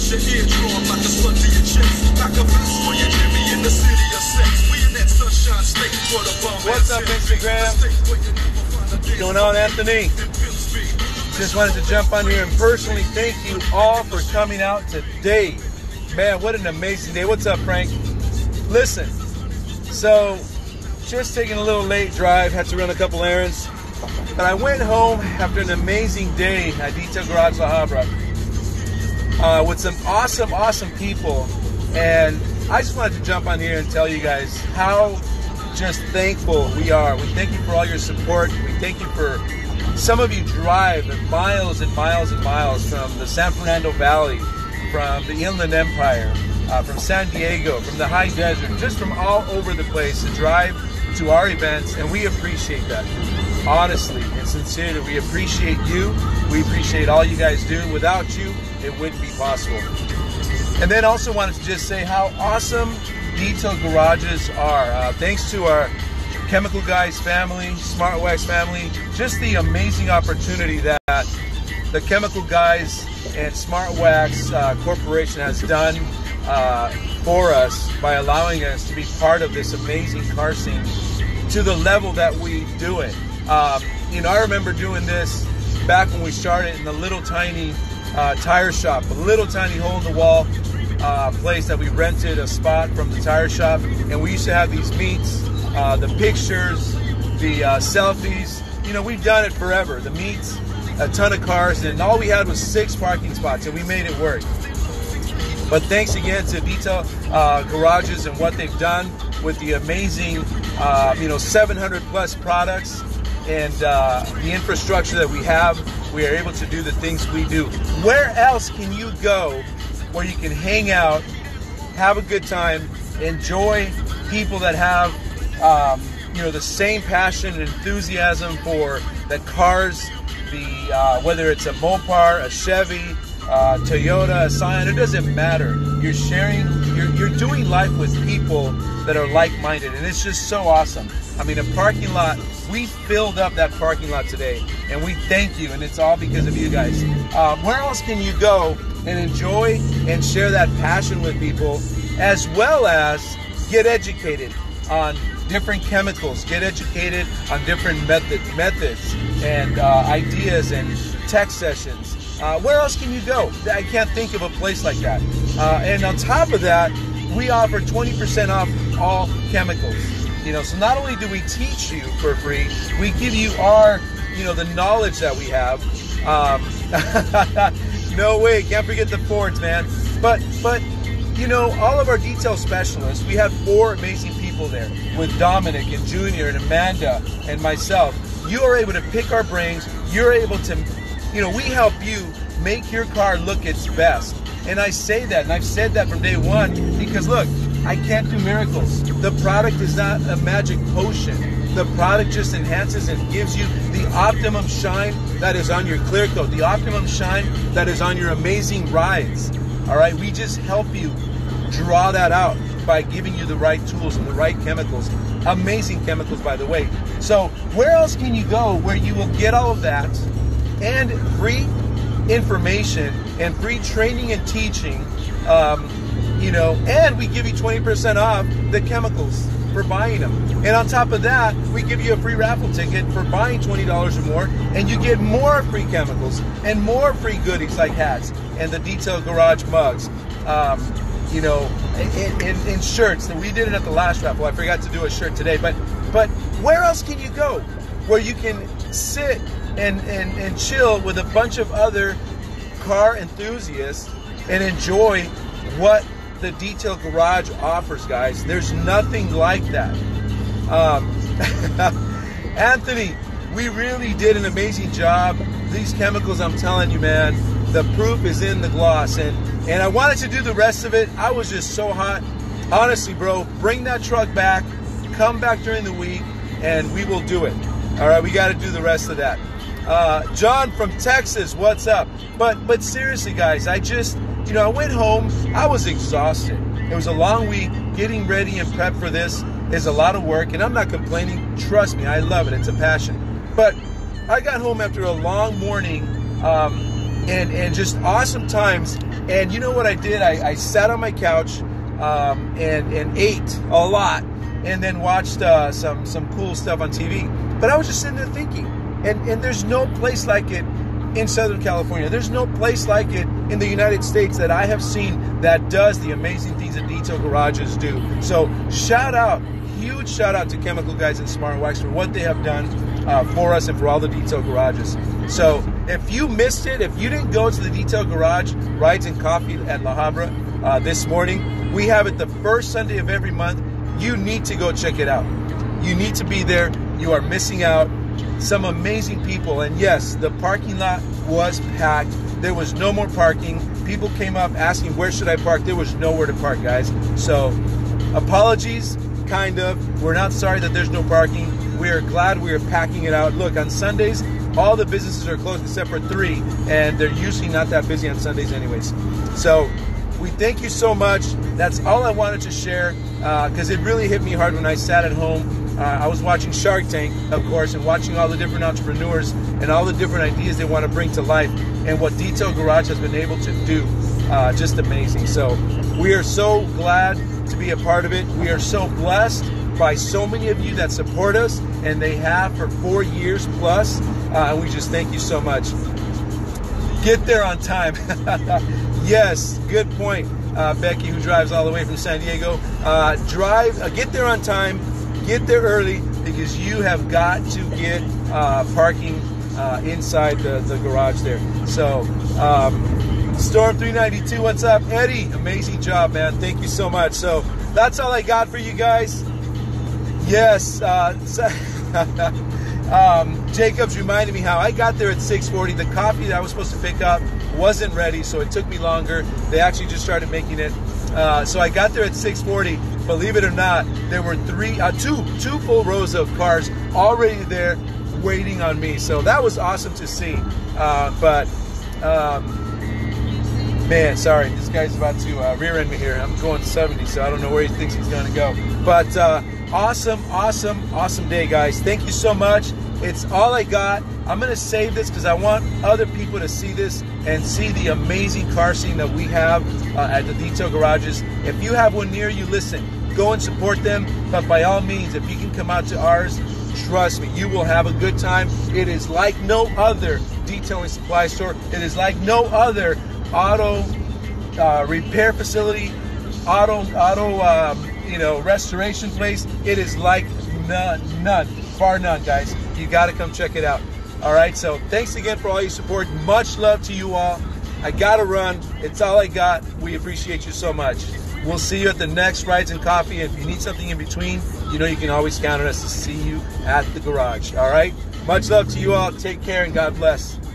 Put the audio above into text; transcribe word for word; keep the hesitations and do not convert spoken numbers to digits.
Get your eardrum like a slut to your chest. Pack a vest for your Jimmy in the city of sex. We in that sunshine state for the bum. What's up, Instagram? What's going on, Anthony? Just wanted to jump on here and personally thank you all for coming out today. Man, what an amazing day. What's up, Frank? Listen, so just taking a little late drive, had to run a couple errands, but I went home after an amazing day at Detail Garage La Habra uh, with some awesome, awesome people, and I just wanted to jump on here and tell you guys how just thankful we are. We thank you for all your support. We thank you for some of you drive miles and miles and miles from the San Fernando Valley, from the Inland Empire, uh, from San Diego, from the high desert, just from all over the place to drive to our events, and we appreciate that. Honestly and sincerely, we appreciate you. We appreciate all you guys do. Without you, it wouldn't be possible. And then also wanted to just say how awesome Detail Garages are. Uh, thanks to our Chemical Guys family, Smart Wax family, just the amazing opportunity that the Chemical Guys and Smart Wax uh, Corporation has done uh, for us by allowing us to be part of this amazing car scene to the level that we do it. Um, you know, I remember doing this back when we started in the little tiny uh, tire shop, a little tiny hole in the wall uh, place that we rented a spot from the tire shop, and we used to have these meets. Uh, the pictures, the uh, selfies, you know, we've done it forever. The meets, a ton of cars, and all we had was six parking spots, and we made it work. But thanks again to Detail uh, Garages and what they've done with the amazing, uh, you know, seven hundred plus products and uh, the infrastructure that we have. We are able to do the things we do. Where else can you go where you can hang out, have a good time, enjoy people that have Um, you know, the same passion and enthusiasm for the cars, the uh, whether it's a Mopar, a Chevy, uh, Toyota, a Scion, it doesn't matter. You're sharing, you're, you're doing life with people that are like-minded, and it's just so awesome. I mean, a parking lot, we filled up that parking lot today, and we thank you, and it's all because of you guys. Um, where else can you go and enjoy and share that passion with people, as well as get educated on different chemicals, get educated on different method, methods and uh, ideas and tech sessions? Uh, where else can you go? I can't think of a place like that. Uh, and on top of that, we offer twenty percent off all chemicals. You know, so not only do we teach you for free, we give you our, you know, the knowledge that we have. Um, no way, can't forget the Fords, man. But, but, you know, all of our detail specialists, we have four amazing people there with Dominic and Junior and Amanda and myself. You are able to pick our brains. You're able to, you know, we help you make your car look its best. And I say that, and I've said that from day one, because look, I can't do miracles. The product is not a magic potion. The product just enhances and gives you the optimum shine that is on your clear coat, the optimum shine that is on your amazing rides. All right, we just help you draw that out by giving you the right tools and the right chemicals. Amazing chemicals, by the way. So where else can you go where you will get all of that and free information and free training and teaching, um, you know, and we give you twenty percent off the chemicals for buying them. And on top of that, we give you a free raffle ticket for buying twenty dollars or more, and you get more free chemicals and more free goodies like hats and the Detail Garage mugs. Um, you know, and, and, and shirts. That we did it at the last raffle. I forgot to do a shirt today, but but where else can you go where you can sit and, and, and chill with a bunch of other car enthusiasts and enjoy what the Detail Garage offers, guys? There's nothing like that. Um, Anthony, we really did an amazing job. These chemicals, I'm telling you, man, the proof is in the gloss. And, and I wanted to do the rest of it. I was just so hot. Honestly, bro, bring that truck back. Come back during the week, and we will do it. All right, we got to do the rest of that. Uh, John from Texas, what's up? But but seriously, guys, I just, you know, I went home. I was exhausted. It was a long week. Getting ready and prep for this is a lot of work, and I'm not complaining. Trust me, I love it. It's a passion. But I got home after a long morning um, and, and just awesome times And you know what I did? I, I sat on my couch um, and, and ate a lot, and then watched uh, some, some cool stuff on T V. But I was just sitting there thinking, and, and there's no place like it in Southern California. There's no place like it in the United States that I have seen that does the amazing things that Detail Garages do. So shout out, huge shout out to Chemical Guys and Smart Wax for what they have done uh, for us and for all the Detail Garages. So if you missed it, if you didn't go to the Detail Garage Rides and Coffee at La Habra uh, this morning, we have it the first Sunday of every month. You need to go check it out. You need to be there. You are missing out. Some amazing people, and yes, the parking lot was packed. There was no more parking. People came up asking, where should I park? There was nowhere to park, guys. So apologies, kind of. We're not sorry that there's no parking. We are glad we are packing it out. Look, on Sundays, all the businesses are closed except for three, and they're usually not that busy on Sundays anyways. So we thank you so much. That's all I wanted to share, because uh, it really hit me hard when I sat at home. Uh, I was watching Shark Tank, of course, and watching all the different entrepreneurs and all the different ideas they want to bring to life, and what Detail Garage has been able to do. Uh, just amazing. So we are so glad to be a part of it. We are so blessed by so many of you that support us, and they have for four years plus, uh, and we just thank you so much. Get there on time. Yes, good point, uh, Becky, who drives all the way from San Diego. Uh, drive, uh, get there on time. Get there early, because you have got to get uh, parking uh, inside the, the garage there. So, um, Storm three ninety-two, what's up? Eddie, amazing job, man. Thank you so much. So, that's all I got for you guys. Yes, uh, um, Jacobs reminded me how I got there at six forty. The coffee that I was supposed to pick up wasn't ready, so it took me longer. They actually just started making it. Uh, so I got there at six forty. Believe it or not, there were three, uh, two, two full rows of cars already there waiting on me. So that was awesome to see. Uh, but um, man, sorry, this guy's about to uh, rear-end me here. I'm going seventy, so I don't know where he thinks he's going to go. But uh, awesome, awesome, awesome day, guys. Thank you so much. It's all I got. I'm going to save this because I want other people to see this and see the amazing car scene that we have uh, at the Detail Garages. If you have one near you, listen, go and support them. But by all means, if you can come out to ours, trust me, you will have a good time. It is like no other detailing supply store. It is like no other auto uh, repair facility, auto, auto um, you know, restoration place. It is like none, none, bar none, guys. You got to come check it out. All right, so thanks again for all your support. Much love to you all. I got to run. It's all I got. We appreciate you so much. We'll see you at the next Rides and Coffee. If you need something in between, you know you can always count on us to see you at the garage. All right? Much love to you all. Take care and God bless.